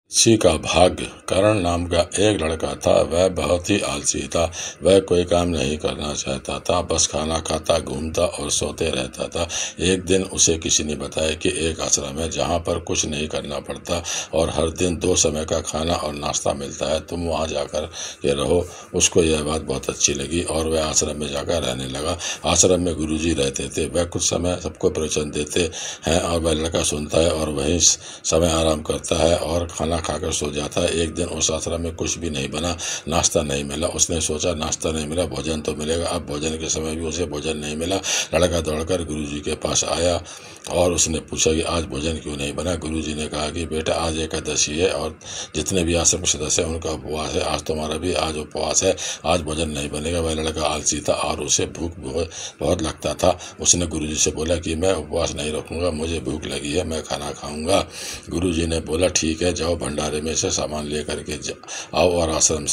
किसी का भाग्य। करण नाम का एक लड़का था। वह बहुत ही आलसी था। वह कोई काम नहीं करना चाहता था, बस खाना खाता, घूमता और सोते रहता था। एक दिन उसे किसी ने बताया कि एक आश्रम है जहाँ पर कुछ नहीं करना पड़ता और हर दिन 2 समय का खाना और नाश्ता मिलता है, तुम वहाँ जाकर के रहो। उसको यह बात बहुत अच्छी लगी और वह आश्रम में जाकर रहने लगा। आश्रम में गुरुजी रहते थे। वह कुछ समय सबको प्रवचन देते हैं और वह लड़का सुनता है और वहीं समय आराम करता है और खाना खाकर सो जाता है। एक दिन उस आश्रम में कुछ भी नहीं बना, नाश्ता नहीं मिला। उसने सोचा नाश्ता नहीं मिला, भोजन तो मिलेगा। अब भोजन के समय भी उसे भोजन नहीं मिला। लड़का दौड़कर गुरुजी के पास आया और उसने पूछा कि आज भोजन क्यों नहीं बना। गुरुजी ने कहा कि बेटा आज एकादशी है और जितने भी आश्रम के सदस्य हैं उनका उपवास है, आज तुम्हारा भी आज उपवास है, आज भोजन नहीं बनेगा। वह लड़का आलसी था और उसे भूख बहुत लगता था। उसने गुरुजी से बोला कि मैं उपवास नहीं रखूंगा, मुझे भूख लगी है, मैं खाना खाऊंगा। गुरुजी ने बोला ठीक है, जाओ भंडारे में से सामान लेकर के आओ और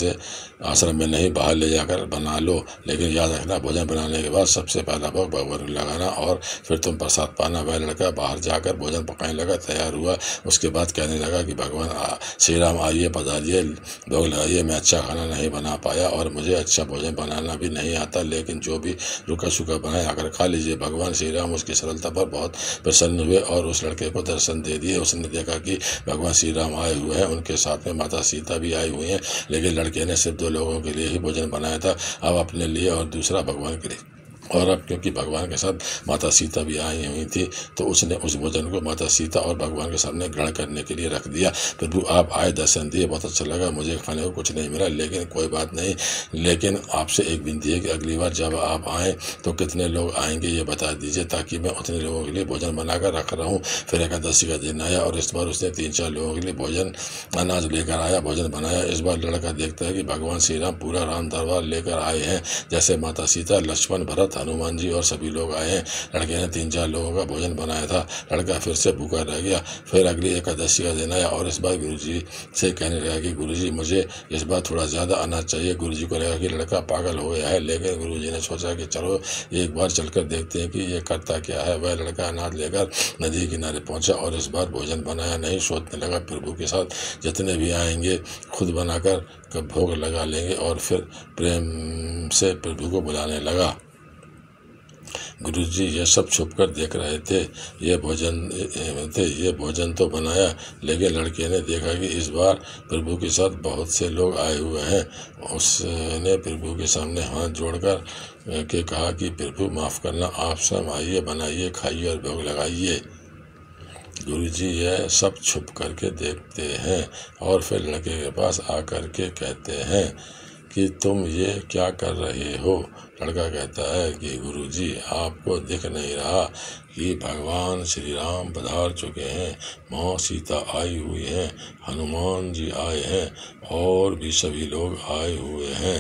आश्रम में नहीं बाहर ले जाकर बना लो, लेकिन याद रखना भोजन बनाने के बाद सबसे पहला भोग भगवान को लगाना और फिर तुम प्रसाद पाना। वह लड़का बाहर जाकर भोजन पकाने लगा, तैयार हुआ। उसके बाद कहने लगा कि भगवान श्री राम आइए, पधारिए, भोग लगाइए। मैं अच्छा खाना नहीं बना पाया और मुझे अच्छा भोजन बनाना भी नहीं आता, लेकिन जो भी रूखा सूखा बनाए आकर खा लीजिए। भगवान श्री राम उसकी सरलता पर बहुत प्रसन्न हुए और उस लड़के को दर्शन दे दिए। उसने देखा कि भगवान श्री राम आए हुए हैं, उनके साथ में माता सीता भी आई हुई हैं, लेकिन लड़के ने सिर्फ 2 लोगों के लिए ही भोजन बनाया था, अब अपने लिए और दूसरा भगवान के लिए। और अब क्योंकि भगवान के साथ माता सीता भी आई हुई थी तो उसने उस भोजन को माता सीता और भगवान के सामने ग्रहण करने के लिए रख दिया। प्रभु आप आए, दर्शन दिए, बहुत अच्छा लगा, मुझे खाने को कुछ नहीं मिला, लेकिन कोई बात नहीं, लेकिन आपसे एक विनती है कि अगली बार जब आप आएँ तो कितने लोग आएंगे ये बता दीजिए, ताकि मैं उतने लोगों के लिए भोजन बनाकर रख रहा हूँ। फिर एकादशी का दिन आया और इस बार उसने 3-4 लोगों के लिए भोजन अनाज लेकर आया, भोजन बनाया। इस बार लड़का देखता है कि भगवान श्री राम पूरा राम दरबार लेकर आए हैं, जैसे माता सीता, लक्ष्मण, भरत, हनुमान जी और सभी लोग आए हैं। लड़के ने 3-4 लोगों का भोजन बनाया था। लड़का फिर से भूखा रह गया। फिर अगली एकादशी का दिन आया और इस बार गुरुजी से कहने लगा कि गुरुजी मुझे इस बार थोड़ा ज़्यादा अनाज चाहिए। गुरुजी को लगा कि लड़का पागल हो गया है, लेकिन गुरुजी ने सोचा कि चलो एक बार चलकर देखते हैं कि ये करता क्या है। वह लड़का अनाज लेकर नदी किनारे पहुंचा और इस बार भोजन बनाया नहीं, सोचने लगा प्रभु के साथ जितने भी आएंगे खुद बनाकर भोग लगा लेंगे और फिर प्रेम से प्रभु को बुलाने लगा। गुरुजी ये सब छुपकर देख रहे थे। ये भोजन तो बनाया, लेकिन लड़के ने देखा कि इस बार प्रभु के साथ बहुत से लोग आए हुए हैं। उसने प्रभु के सामने हाथ जोड़कर के कहा कि प्रभु माफ़ करना, आप सब आइए, बनाइए, खाइए और भोग लगाइए। गुरुजी यह सब छुप करके देखते हैं और फिर लड़के के पास आकर के कहते हैं कि तुम ये क्या कर रहे हो। लड़का कहता है कि गुरुजी आपको दिख नहीं रहा कि भगवान श्री राम पधार चुके हैं, माँ सीता आई हुई हैं, हनुमान जी आए हैं और भी सभी लोग आए हुए हैं।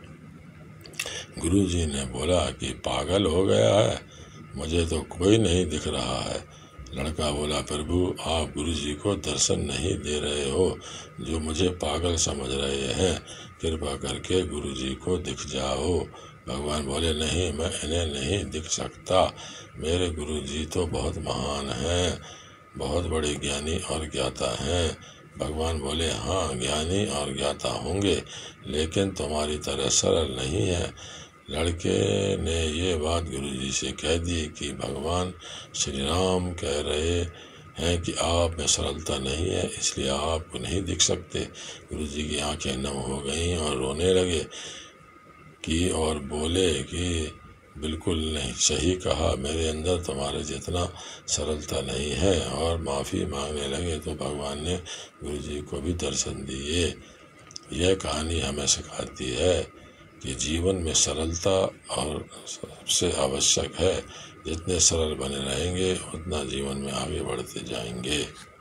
गुरुजी ने बोला कि पागल हो गया है, मुझे तो कोई नहीं दिख रहा है। लड़का बोला प्रभु आप गुरुजी को दर्शन नहीं दे रहे हो, जो मुझे पागल समझ रहे हैं, कृपा करके गुरुजी को दिख जाओ। भगवान बोले नहीं, मैं इन्हें नहीं दिख सकता, मेरे गुरुजी तो बहुत महान हैं, बहुत बड़े ज्ञानी और ज्ञाता हैं। भगवान बोले हाँ ज्ञानी और ज्ञाता होंगे, लेकिन तुम्हारी तरह सरल नहीं है। लड़के ने ये बात गुरुजी से कह दी कि भगवान श्री राम कह रहे हैं कि आप में सरलता नहीं है, इसलिए आपको नहीं दिख सकते। गुरुजी की आंखें नम हो गईं और रोने लगे कि और बोले कि बिल्कुल नहीं, सही कहा, मेरे अंदर तुम्हारे जितना सरलता नहीं है, और माफ़ी मांगने लगे तो भगवान ने गुरुजी को भी दर्शन दिए। यह कहानी हमें सिखाती है कि जीवन में सरलता और सबसे आवश्यक है। जितने सरल बने रहेंगे उतना जीवन में आगे बढ़ते जाएंगे।